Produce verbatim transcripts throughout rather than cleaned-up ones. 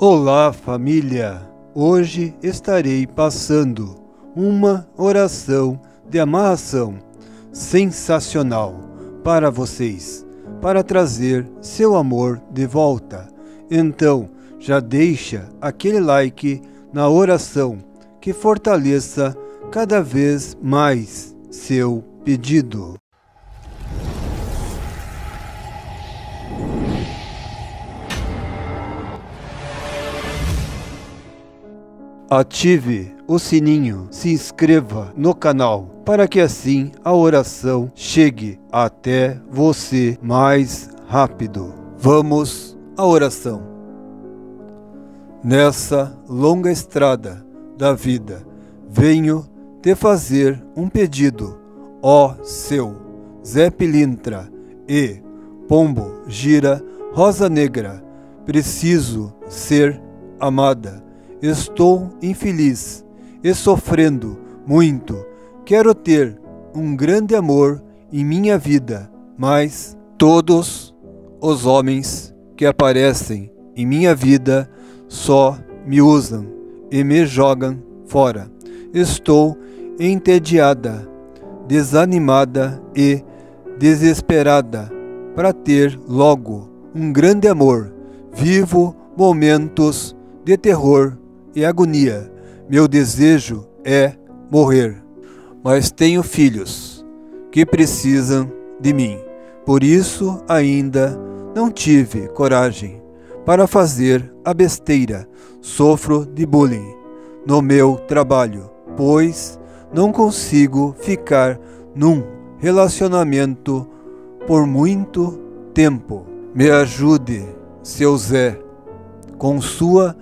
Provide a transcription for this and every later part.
Olá, família! Hoje estarei passando uma oração de amarração sensacional para vocês, para trazer seu amor de volta. Então, já deixa aquele like na oração que fortaleça cada vez mais seu pedido. Ative o sininho, se inscreva no canal, para que assim a oração chegue até você mais rápido. Vamos à oração. Nessa longa estrada da vida, venho te fazer um pedido, ó seu Zé Pilintra e Pombo Gira Rosa Negra. Preciso ser amada. Estou infeliz e sofrendo muito. Quero ter um grande amor em minha vida, mas todos os homens que aparecem em minha vida só me usam e me jogam fora. Estou entediada, desanimada e desesperada para ter logo um grande amor. Vivo momentos de terror e agonia. Meu desejo é morrer, mas tenho filhos que precisam de mim. Por isso ainda não tive coragem para fazer a besteira. Sofro de bullying no meu trabalho, pois não consigo ficar num relacionamento por muito tempo. Me ajude, seu Zé, com sua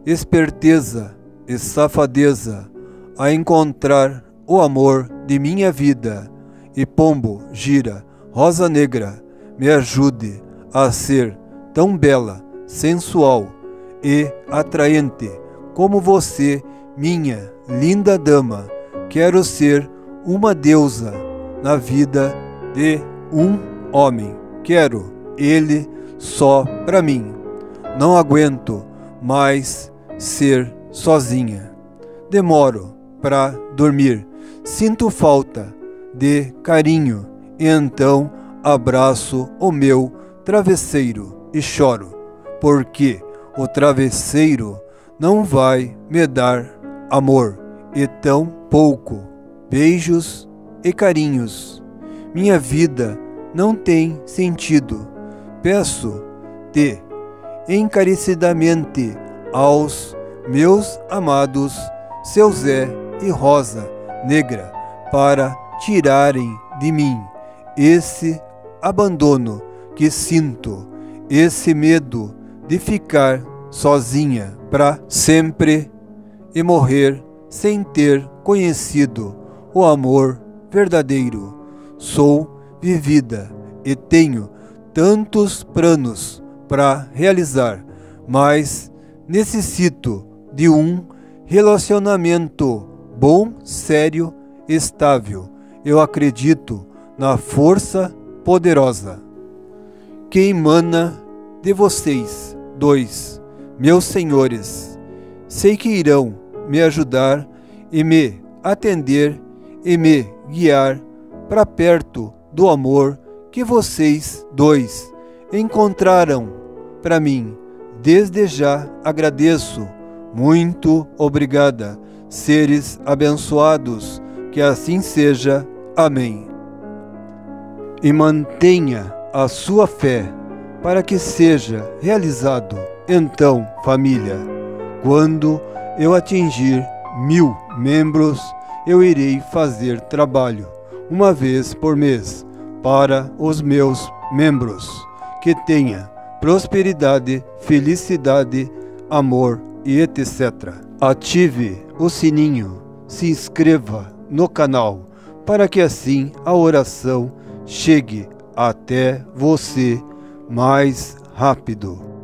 esperteza e safadeza, a encontrar o amor de minha vida. E Pombo Gira Rosa Negra, me ajude a ser tão bela, sensual e atraente como você, minha linda dama. Quero ser uma deusa na vida de um homem. Quero ele só pra mim. Não aguento mais ser sozinha. Demoro para dormir. Sinto falta de carinho e então abraço o meu travesseiro e choro, porque o travesseiro não vai me dar amor e tão pouco beijos e carinhos. Minha vida não tem sentido. Peço-te encarecidamente aos meus amados seu Zé e Rosa Negra para tirarem de mim esse abandono que sinto, esse medo de ficar sozinha para sempre e morrer sem ter conhecido o amor verdadeiro. Sou vivida e tenho tantos planos para realizar, mas necessito de um relacionamento bom, sério, estável. Eu acredito na força poderosa que emana de vocês dois, meus senhores. Sei que irão me ajudar e me atender e me guiar para perto do amor que vocês dois encontraram para mim. Desde já agradeço. Muito obrigada, seres abençoados, que assim seja. Amém. E mantenha a sua fé para que seja realizado. Então, família, quando eu atingir mil membros, eu irei fazer trabalho uma vez por mês para os meus membros, que tenha prosperidade, felicidade, amor e etcétera. Ative o sininho, se inscreva no canal, para que assim a oração chegue até você mais rápido.